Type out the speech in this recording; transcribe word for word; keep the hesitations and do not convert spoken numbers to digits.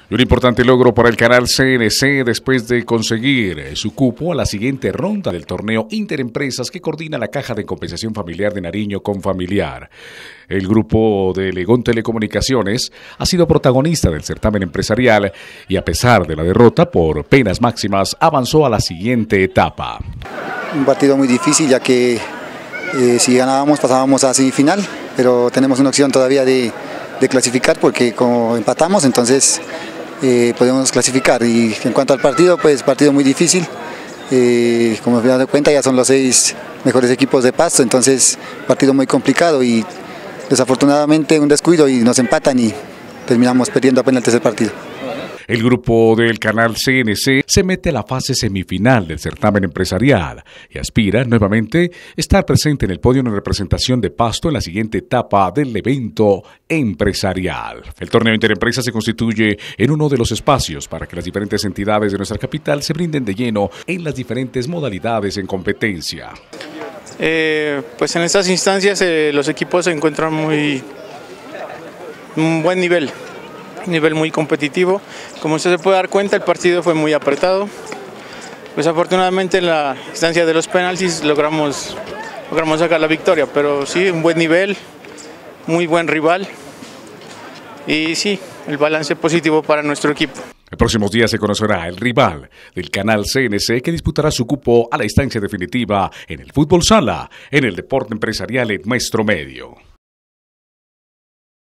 Y un importante logro para el canal C N C después de conseguir su cupo a la siguiente ronda del torneo Interempresas que coordina la Caja de Compensación Familiar de Nariño con Familiar. El grupo de Legón Telecomunicaciones ha sido protagonista del certamen empresarial y a pesar de la derrota por penas máximas avanzó a la siguiente etapa. Un partido muy difícil ya que eh, si ganábamos pasábamos a semifinal, pero tenemos una opción todavía de, de clasificar porque como empatamos entonces eh, podemos clasificar. Y en cuanto al partido, pues partido muy difícil, eh, como se dan cuenta ya son los seis mejores equipos de Pasto, entonces partido muy complicado y desafortunadamente un descuido y nos empatan y terminamos perdiendo apenas el tercer partido. El grupo del canal C N C se mete a la fase semifinal del certamen empresarial y aspira nuevamente estar presente en el podio en representación de Pasto en la siguiente etapa del evento empresarial. El torneo Interempresas se constituye en uno de los espacios para que las diferentes entidades de nuestra capital se brinden de lleno en las diferentes modalidades en competencia. Eh, pues en estas instancias eh, los equipos se encuentran muy un buen nivel. nivel muy competitivo. Como usted se puede dar cuenta, el partido fue muy apretado. Pues afortunadamente en la instancia de los penaltis logramos, logramos sacar la victoria, pero sí, un buen nivel, muy buen rival y sí, el balance positivo para nuestro equipo. En próximos días se conocerá el rival del canal C N C que disputará su cupo a la instancia definitiva en el fútbol sala, en el deporte empresarial en nuestro medio.